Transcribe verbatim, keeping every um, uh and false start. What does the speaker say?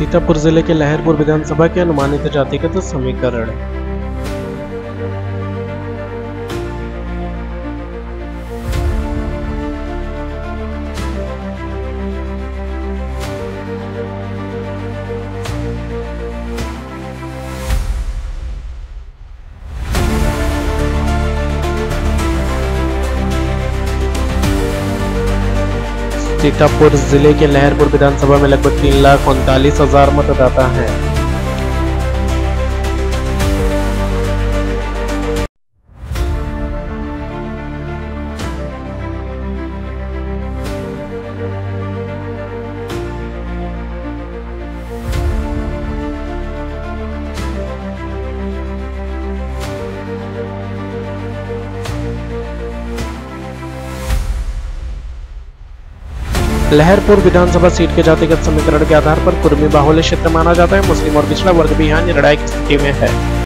सीतापुर जिले के लहरपुर विधानसभा के अनुमानित जातिगत समीकरण। सीतापुर जिले के लहरपुर विधानसभा में लगभग तीन लाख उनतालीस हजार मतदाता हैं। लहरपुर विधानसभा सीट के जातिगत समीकरण के आधार पर कुर्मी बाहुल्य क्षेत्र माना जाता है। मुस्लिम और पिछड़ा वर्ग भी यहाँ निर्णायक स्थिति में है।